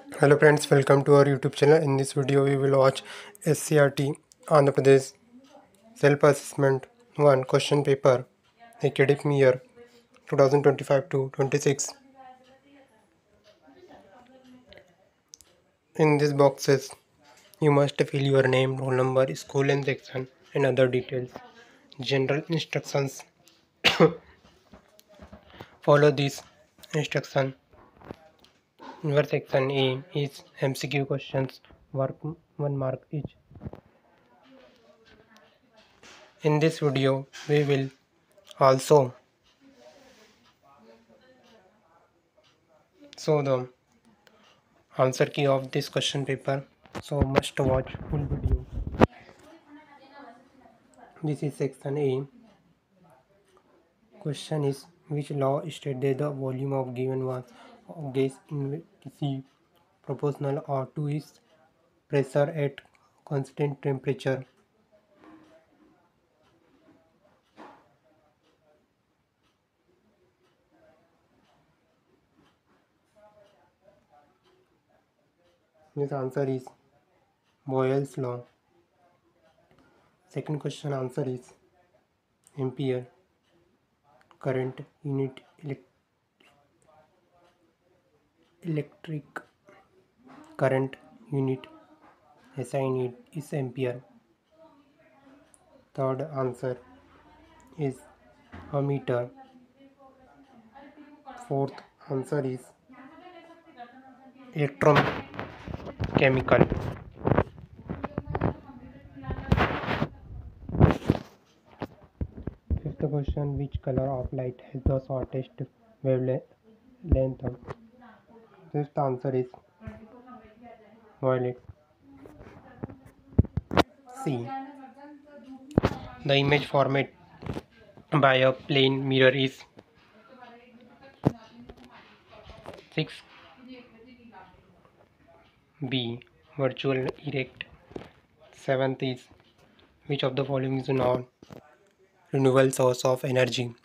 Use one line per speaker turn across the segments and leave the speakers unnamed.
Hello friends, welcome to our YouTube channel. In this video we will watch SCRT Andhra Pradesh Self-Assessment 1 question paper academic year 2025 to 26. In these boxes you must fill your name, roll number, school and section and other details. General instructions. Follow this instruction. Your section A is MCQ questions, work 1 mark each. In this video we will also show the answer key of this question paper, so must watch full video. This is section A. Question is, which law states that the volume of given mass of gas in C proportional or to its pressure at constant temperature? This answer is Boyle's law. Second question answer is ampere. Current unit electric current unit SI unit is ampere. Third answer is ammeter. Fourth answer is electrochemical. Fifth question, which color of light has the shortest wavelength? Fifth answer is violet. C. The image format by a plane mirror is 6. B. Virtual erect. 7th is, which of the following is a non-renewable source of energy?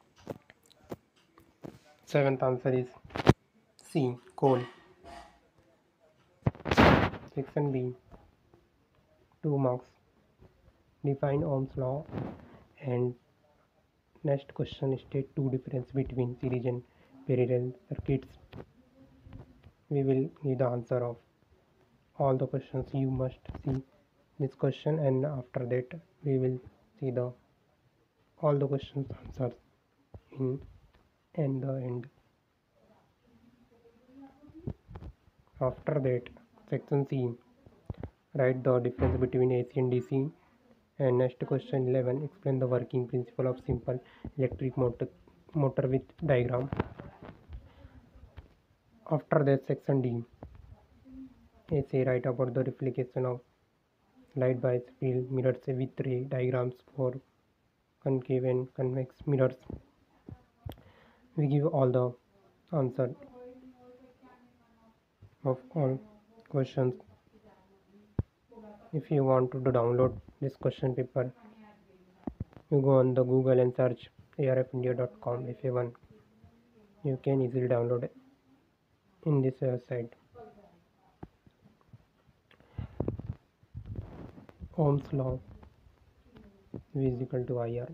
7th answer is C. Coal. Section B. 2 marks. Define Ohm's law. And next question state two difference between series and parallel circuits. We will need the answer of all the questions. You must see this question, and after that we will see the all the questions answers in the end. After that, section C, write the difference between AC and DC. And next question 11, explain the working principle of simple electric motor with diagram. After that, section D, essay, write about the reflection of light by field mirrors with ray diagrams for concave and convex mirrors. We give all the answer of all questions. If you want to download this question paper, you go on the Google and search arfindia.com. If you want, you can easily download it in this website. Ohm's law, V is equal to IR.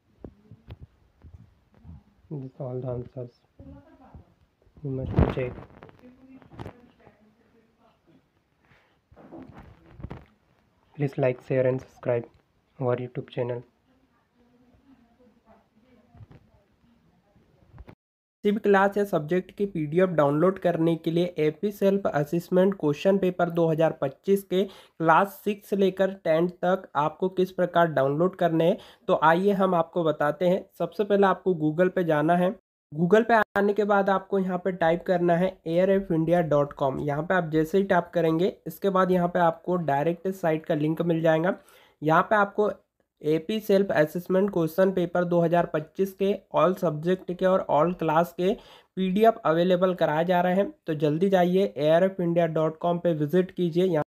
This all the answers. You must check. Please like, share and subscribe our YouTube channel.
किसी भी class या subject की PDF download करने के लिए AP self assessment question paper 2025 के class 6 से लेकर 10 तक आपको किस प्रकार डाउनलोड करने हैं, तो आइए हम आपको बताते हैं। सबसे पहले आपको गूगल पे जाना है। गूगल पे आने के बाद आपको यहाँ पे टाइप करना है arfindia.com। यहाँ पे आप जैसे ही टाइप करेंगे, इसके बाद यहाँ पे आपको डायरेक्ट साइट का लिंक मिल जाएगा। यहाँ पे आपको AP self assessment question paper 2025 के ऑल सब्जेक्ट के और ऑल क्लास के पीडीएफ अवेलेबल कराए जा रहे हैं। तो जल्दी जाइए arfindia.com पे विजिट कीजिए।